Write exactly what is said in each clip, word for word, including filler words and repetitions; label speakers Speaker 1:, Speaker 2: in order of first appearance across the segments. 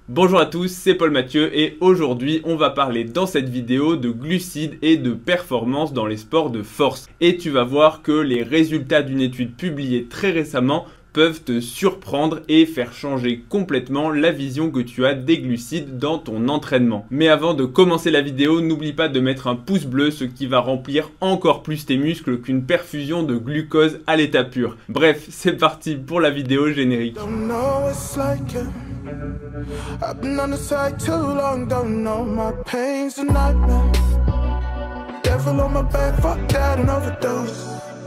Speaker 1: Bonjour à tous, c'est Paul Mathieu et aujourd'hui on va parler dans cette vidéo de glucides et de performance dans les sports de force. Et tu vas voir que les résultats d'une étude publiée très récemment peuvent te surprendre et faire changer complètement la vision que tu as des glucides dans ton entraînement. Mais avant de commencer la vidéo, n'oublie pas de mettre un pouce bleu, ce qui va remplir encore plus tes muscles qu'une perfusion de glucose à l'état pur. Bref, c'est parti pour la vidéo générique. I've been on the side too long, don't know my pain's a nightmare. Devil on my back, fuck that and overdose.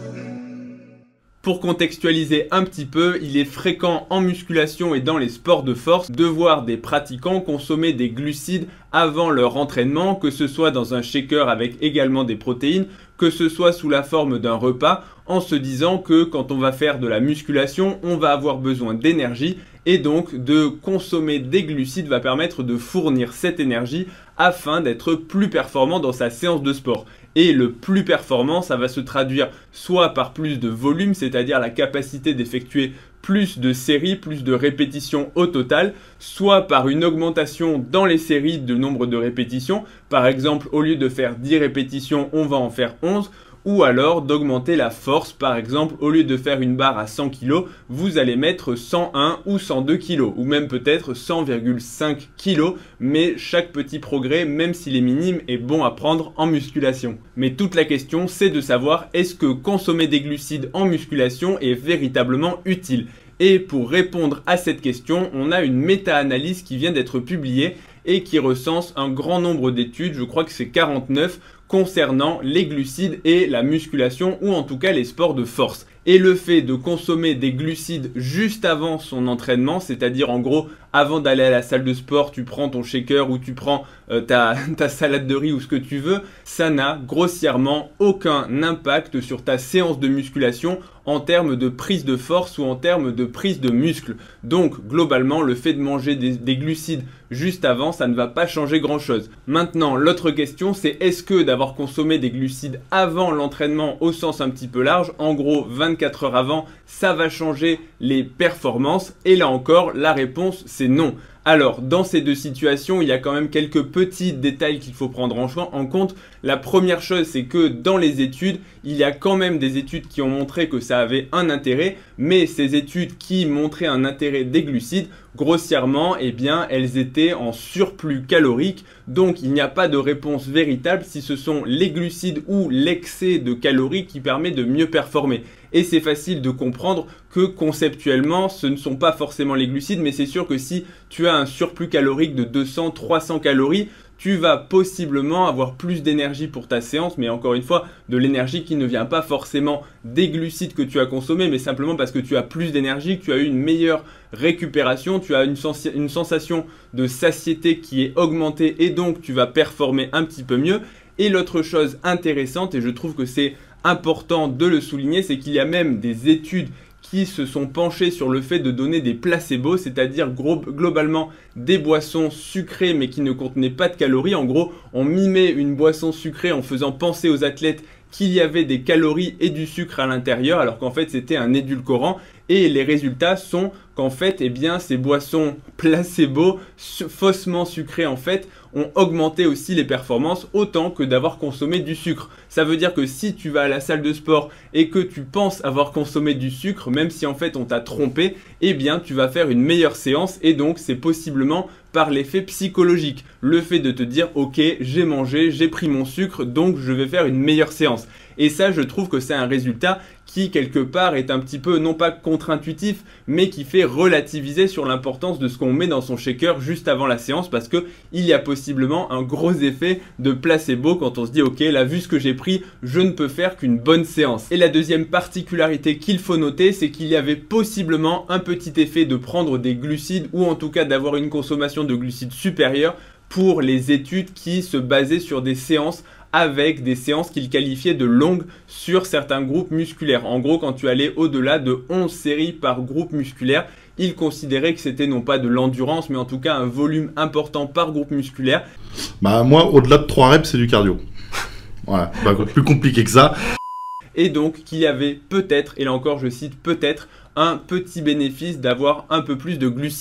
Speaker 1: Pour contextualiser un petit peu, il est fréquent en musculation et dans les sports de force de voir des pratiquants consommer des glucides avant leur entraînement, que ce soit dans un shaker avec également des protéines, que ce soit sous la forme d'un repas, en se disant que quand on va faire de la musculation, on va avoir besoin d'énergie et donc de consommer des glucides va permettre de fournir cette énergie afin d'être plus performant dans sa séance de sport. Et le plus performant, ça va se traduire soit par plus de volume, c'est-à-dire la capacité d'effectuer plus de séries, plus de répétitions au total, soit par une augmentation dans les séries de nombre de répétitions. Par exemple, au lieu de faire dix répétitions, on va en faire onze. Ou alors d'augmenter la force, par exemple, au lieu de faire une barre à cent kilos, vous allez mettre cent un ou cent deux kilos, ou même peut-être cent virgule cinq kilos, mais chaque petit progrès, même s'il est minime, est bon à prendre en musculation. Mais toute la question, c'est de savoir est-ce que consommer des glucides en musculation est véritablement utile? Et pour répondre à cette question, on a une méta-analyse qui vient d'être publiée et qui recense un grand nombre d'études, je crois que c'est quarante-neuf, concernant les glucides et la musculation ou en tout cas les sports de force. Et le fait de consommer des glucides juste avant son entraînement, c'est-à-dire en gros avant d'aller à la salle de sport, tu prends ton shaker ou tu prends euh, ta, ta salade de riz ou ce que tu veux, ça n'a grossièrement aucun impact sur ta séance de musculation en termes de prise de force ou en termes de prise de muscle. Donc globalement, le fait de manger des, des glucides juste avant, ça ne va pas changer grand-chose. Maintenant, l'autre question, c'est est-ce que d'avoir consommé des glucides avant l'entraînement au sens un petit peu large, en gros vingt-quatre heures avant, ça va changer les performances? Et là encore, la réponse c'est non. Alors, dans ces deux situations, il y a quand même quelques petits détails qu'il faut prendre en compte. La première chose, c'est que dans les études, il y a quand même des études qui ont montré que ça avait un intérêt, mais ces études qui montraient un intérêt des glucides, grossièrement, eh bien, elles étaient en surplus calorique. Donc, il n'y a pas de réponse véritable si ce sont les glucides ou l'excès de calories qui permet de mieux performer. Et c'est facile de comprendre que conceptuellement, ce ne sont pas forcément les glucides, mais c'est sûr que si tu as un surplus calorique de deux cents à trois cents calories, tu vas possiblement avoir plus d'énergie pour ta séance, mais encore une fois, de l'énergie qui ne vient pas forcément des glucides que tu as consommés, mais simplement parce que tu as plus d'énergie, que tu as eu une meilleure récupération, tu as une, sens une sensation de satiété qui est augmentée et donc tu vas performer un petit peu mieux. Et l'autre chose intéressante, et je trouve que c'est important de le souligner, c'est qu'il y a même des études qui se sont penchés sur le fait de donner des placebos, c'est-à-dire globalement des boissons sucrées mais qui ne contenaient pas de calories. En gros, on mimait une boisson sucrée en faisant penser aux athlètes qu'il y avait des calories et du sucre à l'intérieur, alors qu'en fait c'était un édulcorant. Et les résultats sont qu'en fait, eh bien, ces boissons placebo, su faussement sucrées en fait, ont augmenté aussi les performances autant que d'avoir consommé du sucre. Ça veut dire que si tu vas à la salle de sport et que tu penses avoir consommé du sucre, même si en fait on t'a trompé, eh bien tu vas faire une meilleure séance et donc c'est possiblement par l'effet psychologique. Le fait de te dire ok, j'ai mangé, j'ai pris mon sucre, donc je vais faire une meilleure séance. Et ça, je trouve que c'est un résultat qui, quelque part, est un petit peu, non pas contre-intuitif, mais qui fait relativiser sur l'importance de ce qu'on met dans son shaker juste avant la séance, parce qu'il y a possiblement un gros effet de placebo quand on se dit « Ok, là, vu ce que j'ai pris, je ne peux faire qu'une bonne séance ». Et la deuxième particularité qu'il faut noter, c'est qu'il y avait possiblement un petit effet de prendre des glucides, ou en tout cas d'avoir une consommation de glucides supérieure pour les études qui se basaient sur des séances avec des séances qu'il qualifiait de longues sur certains groupes musculaires. En gros, quand tu allais au-delà de onze séries par groupe musculaire, il considérait que c'était non pas de l'endurance, mais en tout cas un volume important par groupe musculaire.
Speaker 2: Bah moi, au-delà de trois reps, c'est du cardio. Voilà, pas plus compliqué que ça.
Speaker 1: Et donc qu'il y avait peut-être, et là encore je cite peut-être, un petit bénéfice d'avoir un peu plus de glucides.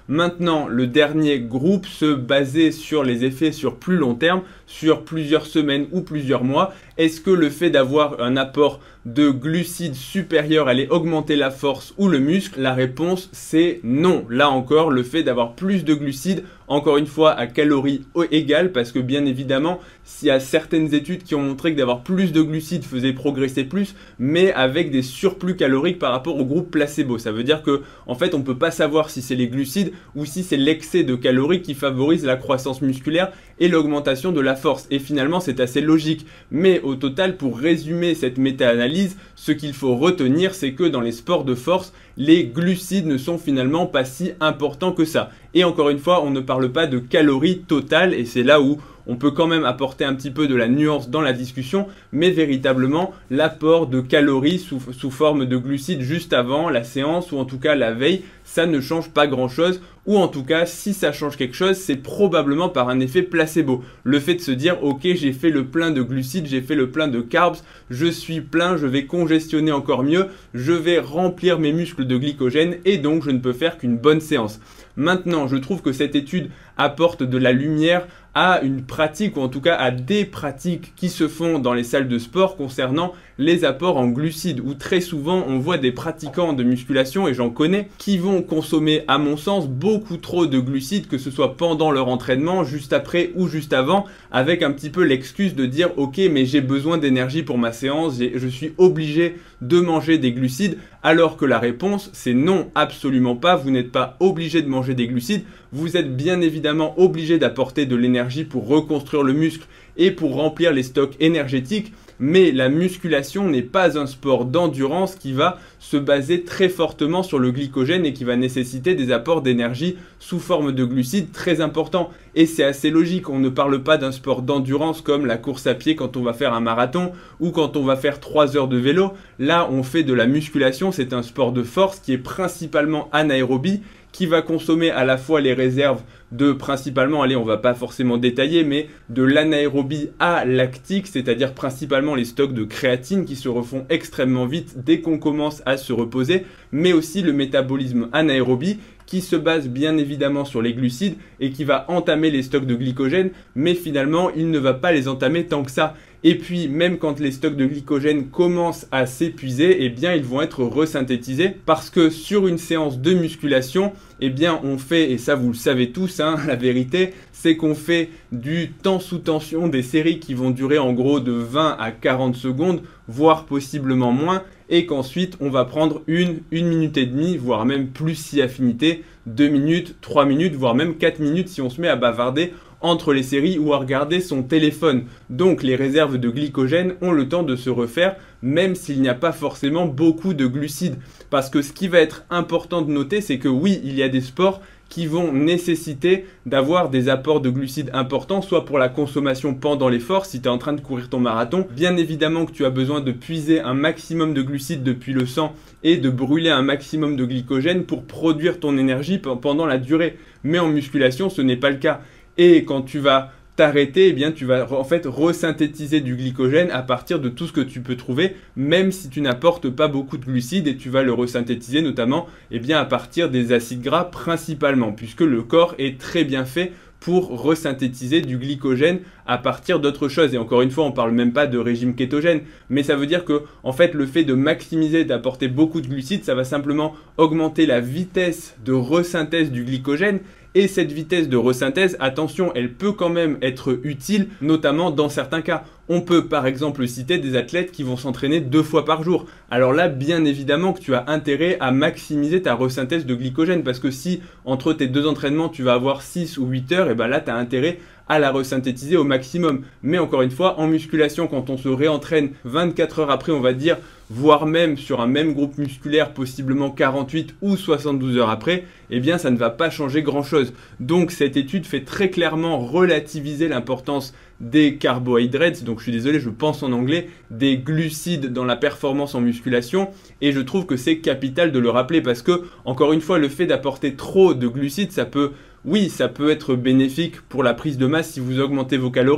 Speaker 1: Maintenant, le dernier groupe se basait sur les effets sur plus long terme, sur plusieurs semaines ou plusieurs mois. Est-ce que le fait d'avoir un apport de glucides supérieur allait augmenter la force ou le muscle? La réponse c'est non. Là encore, le fait d'avoir plus de glucides, encore une fois à calories égales, parce que bien évidemment, il y a certaines études qui ont montré que d'avoir plus de glucides faisait progresser plus, mais avec des surplus caloriques par rapport au groupe placebo. Ça veut dire que en fait, on peut pas savoir si c'est les glucides ou si c'est l'excès de calories qui favorise la croissance musculaire et l'augmentation de la force. Et finalement, c'est assez logique. Mais au total, pour résumer cette méta-analyse, ce qu'il faut retenir, c'est que dans les sports de force, les glucides ne sont finalement pas si importants que ça. Et encore une fois, on ne parle pas de calories totales, et c'est là où on peut quand même apporter un petit peu de la nuance dans la discussion, mais véritablement l'apport de calories sous, sous forme de glucides juste avant la séance ou en tout cas la veille, ça ne change pas grand chose, ou en tout cas si ça change quelque chose, c'est probablement par un effet placebo. Le fait de se dire ok, j'ai fait le plein de glucides, j'ai fait le plein de carbs, je suis plein, je vais congestionner encore mieux, je vais remplir mes muscles de glycogène et donc je ne peux faire qu'une bonne séance. Maintenant, je trouve que cette étude apporte de la lumière à une pratique, ou en tout cas à des pratiques qui se font dans les salles de sport concernant les apports en glucides, où très souvent on voit des pratiquants de musculation, et j'en connais, qui vont consommer à mon sens beaucoup trop de glucides, que ce soit pendant leur entraînement, juste après ou juste avant, avec un petit peu l'excuse de dire ok, mais j'ai besoin d'énergie pour ma séance, je suis obligé de manger des glucides, alors que la réponse c'est non, absolument pas, vous n'êtes pas obligé de manger des glucides, vous êtes bien évidemment obligé d'apporter de l'énergie pour reconstruire le muscle et pour remplir les stocks énergétiques, mais la musculation n'est pas un sport d'endurance qui va se baser très fortement sur le glycogène et qui va nécessiter des apports d'énergie sous forme de glucides très importants. Et c'est assez logique, on ne parle pas d'un sport d'endurance comme la course à pied quand on va faire un marathon ou quand on va faire trois heures de vélo. Là, on fait de la musculation, c'est un sport de force qui est principalement anaérobie, qui va consommer à la fois les réserves de principalement, allez on va pas forcément détailler, mais de l'anaérobie à lactique, c'est-à-dire principalement les stocks de créatine qui se refont extrêmement vite dès qu'on commence à se reposer, mais aussi le métabolisme anaérobie qui se base bien évidemment sur les glucides et qui va entamer les stocks de glycogène, mais finalement il ne va pas les entamer tant que ça. Et puis même quand les stocks de glycogène commencent à s'épuiser, eh bien ils vont être resynthétisés parce que sur une séance de musculation, eh bien on fait, et ça vous le savez tous, hein, la vérité, c'est qu'on fait du temps sous tension, des séries qui vont durer en gros de vingt à quarante secondes, voire possiblement moins, et qu'ensuite on va prendre une, une minute et demie, voire même plus si affinité, deux minutes, trois minutes, voire même quatre minutes si on se met à bavarder entre les séries ou à regarder son téléphone. Donc les réserves de glycogène ont le temps de se refaire, même s'il n'y a pas forcément beaucoup de glucides. Parce que ce qui va être important de noter, c'est que oui, il y a des sports qui vont nécessiter d'avoir des apports de glucides importants, soit pour la consommation pendant l'effort, si tu es en train de courir ton marathon. Bien évidemment que tu as besoin de puiser un maximum de glucides depuis le sang et de brûler un maximum de glycogène pour produire ton énergie pendant la durée. Mais en musculation, ce n'est pas le cas. Et quand tu vas t'arrêter, eh bien tu vas en fait resynthétiser du glycogène à partir de tout ce que tu peux trouver, même si tu n'apportes pas beaucoup de glucides, et tu vas le resynthétiser notamment eh bien, à partir des acides gras principalement, puisque le corps est très bien fait pour resynthétiser du glycogène à partir d'autres choses. Et encore une fois, on ne parle même pas de régime kétogène, mais ça veut dire que en fait, le fait de maximiser, d'apporter beaucoup de glucides, ça va simplement augmenter la vitesse de resynthèse du glycogène. Et cette vitesse de resynthèse, attention, elle peut quand même être utile, notamment dans certains cas. On peut par exemple citer des athlètes qui vont s'entraîner deux fois par jour. Alors là, bien évidemment que tu as intérêt à maximiser ta resynthèse de glycogène, parce que si entre tes deux entraînements, tu vas avoir six ou huit heures, et ben là, tu as intérêt à la resynthétiser au maximum. Mais encore une fois, en musculation, quand on se réentraîne vingt-quatre heures après, on va dire, voire même sur un même groupe musculaire, possiblement quarante-huit ou soixante-douze heures après, eh bien ça ne va pas changer grand-chose. Donc cette étude fait très clairement relativiser l'importance des carbohydrates, donc je suis désolé, je pense en anglais, des glucides dans la performance en musculation, et je trouve que c'est capital de le rappeler parce que, encore une fois, le fait d'apporter trop de glucides, ça peut... Oui, ça peut être bénéfique pour la prise de masse si vous augmentez vos calories.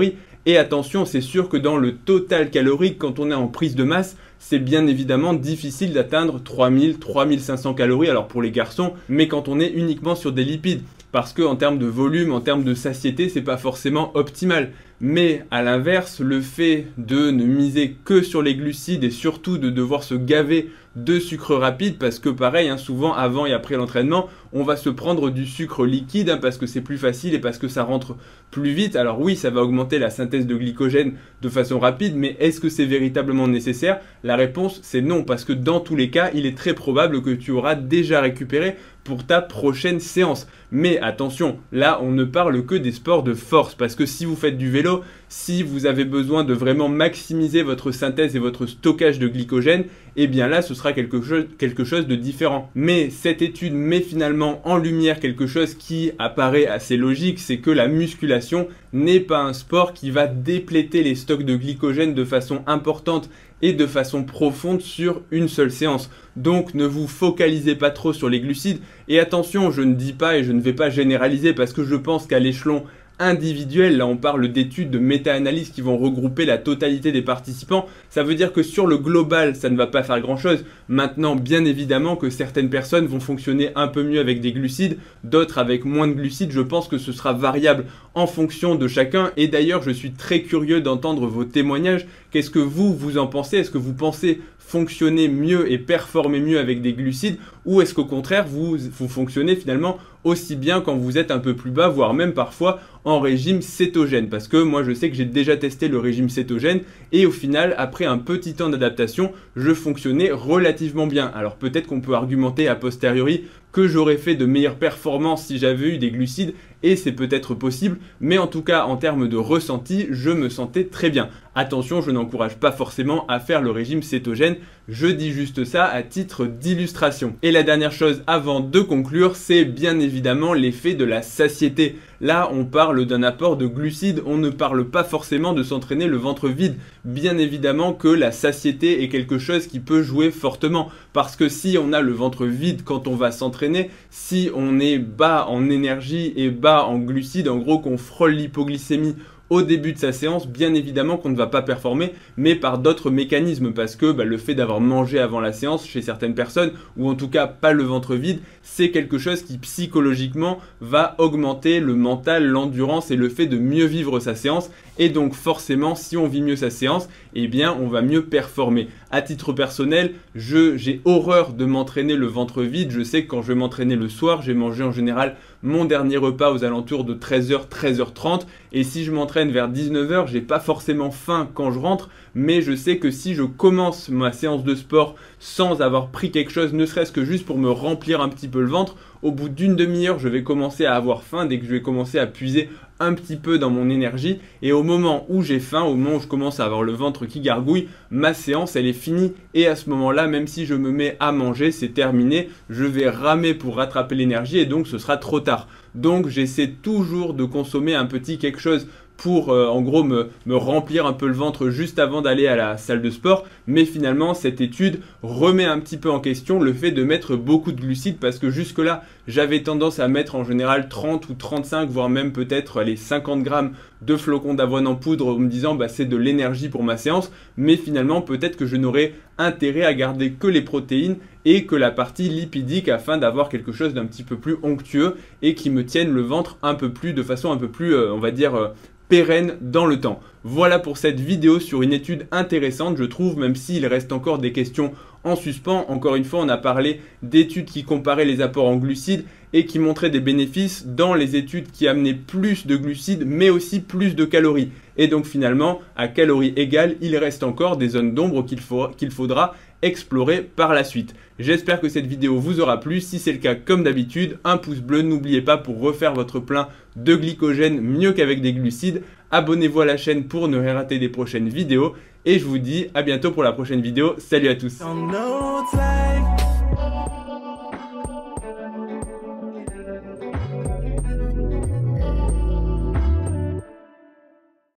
Speaker 1: Et attention, c'est sûr que dans le total calorique, quand on est en prise de masse, c'est bien évidemment difficile d'atteindre trois mille, trois mille cinq cents calories, alors pour les garçons, mais quand on est uniquement sur des lipides. Parce que en termes de volume, en termes de satiété, c'est pas forcément optimal. Mais à l'inverse, le fait de ne miser que sur les glucides et surtout de devoir se gaver de sucre rapide, parce que pareil, hein, souvent avant et après l'entraînement, on va se prendre du sucre liquide hein, parce que c'est plus facile et parce que ça rentre plus vite. Alors oui, ça va augmenter la synthèse de glycogène de façon rapide, mais est-ce que c'est véritablement nécessaire? La réponse, c'est non, parce que dans tous les cas, il est très probable que tu auras déjà récupéré pour ta prochaine séance. Mais attention, là on ne parle que des sports de force, parce que si vous faites du vélo, si vous avez besoin de vraiment maximiser votre synthèse et votre stockage de glycogène, eh bien là ce sera quelque chose, quelque chose de différent. Mais cette étude met finalement en lumière quelque chose qui apparaît assez logique, c'est que la musculation n'est pas un sport qui va dépléter les stocks de glycogène de façon importante et de façon profonde sur une seule séance. Donc ne vous focalisez pas trop sur les glucides. Et attention, je ne dis pas et je ne vais pas généraliser parce que je pense qu'à l'échelon individuel, là on parle d'études de méta-analyse qui vont regrouper la totalité des participants, ça veut dire que sur le global ça ne va pas faire grand chose. Maintenant bien évidemment que certaines personnes vont fonctionner un peu mieux avec des glucides, d'autres avec moins de glucides, je pense que ce sera variable en fonction de chacun. Et d'ailleurs je suis très curieux d'entendre vos témoignages. Qu'est-ce que vous vous en pensez? Est-ce que vous pensez fonctionner mieux et performer mieux avec des glucides, ou est-ce qu'au contraire vous, vous fonctionnez finalement aussi bien quand vous êtes un peu plus bas, voire même parfois en régime cétogène? Parce que moi je sais que j'ai déjà testé le régime cétogène et au final après un petit temps d'adaptation je fonctionnais relativement bien. Alors peut-être qu'on peut argumenter a posteriori que j'aurais fait de meilleures performances si j'avais eu des glucides, et c'est peut-être possible, mais en tout cas en termes de ressenti, je me sentais très bien. Attention, je n'encourage pas forcément à faire le régime cétogène, je dis juste ça à titre d'illustration. Et la dernière chose avant de conclure, c'est bien évidemment l'effet de la satiété. Là, on parle d'un apport de glucides, on ne parle pas forcément de s'entraîner le ventre vide. Bien évidemment que la satiété est quelque chose qui peut jouer fortement, parce que si on a le ventre vide quand on va s'entraîner, si on est bas en énergie et bas en glucides, en gros qu'on frôle l'hypoglycémie au début de sa séance, bien évidemment qu'on ne va pas performer, mais par d'autres mécanismes, parce que bah, le fait d'avoir mangé avant la séance chez certaines personnes, ou en tout cas pas le ventre vide, c'est quelque chose qui psychologiquement va augmenter le mental, l'endurance et le fait de mieux vivre sa séance. Et donc forcément, si on vit mieux sa séance, eh bien on va mieux performer. À titre personnel, je, j'ai horreur de m'entraîner le ventre vide. Je sais que quand je vais m'entraîner le soir, j'ai mangé en général mon dernier repas aux alentours de treize heures, treize heures trente. Et si je m'entraîne vers dix-neuf heures, j'ai pas forcément faim quand je rentre, mais je sais que si je commence ma séance de sport sans avoir pris quelque chose, ne serait-ce que juste pour me remplir un petit peu le ventre, au bout d'une demi-heure, je vais commencer à avoir faim dès que je vais commencer à puiser un petit peu dans mon énergie. Et au moment où j'ai faim, au moment où je commence à avoir le ventre qui gargouille, ma séance, elle est finie. Et à ce moment-là, même si je me mets à manger, c'est terminé. Je vais ramer pour rattraper l'énergie et donc ce sera trop tard. Donc j'essaie toujours de consommer un petit quelque chose pour euh, en gros me, me remplir un peu le ventre juste avant d'aller à la salle de sport. Mais finalement cette étude remet un petit peu en question le fait de mettre beaucoup de glucides, parce que jusque là j'avais tendance à mettre en général trente ou trente-cinq voire même peut-être les cinquante grammes de flocons d'avoine en poudre en me disant bah c'est de l'énergie pour ma séance. Mais finalement peut-être que je n'aurais intérêt à garder que les protéines et que la partie lipidique afin d'avoir quelque chose d'un petit peu plus onctueux et qui me tienne le ventre un peu plus de façon un peu plus euh, on va dire euh, pérenne dans le temps. Voilà pour cette vidéo sur une étude intéressante, je trouve, même s'il reste encore des questions en suspens. Encore une fois, on a parlé d'études qui comparaient les apports en glucides et qui montraient des bénéfices dans les études qui amenaient plus de glucides, mais aussi plus de calories. Et donc finalement, à calories égales, il reste encore des zones d'ombre qu'il faut, qu'il faudra explorer par la suite. J'espère que cette vidéo vous aura plu. Si c'est le cas, comme d'habitude, un pouce bleu. N'oubliez pas, pour refaire votre plein de glycogène mieux qu'avec des glucides, abonnez-vous à la chaîne pour ne rien rater des prochaines vidéos. Et je vous dis à bientôt pour la prochaine vidéo. Salut à tous.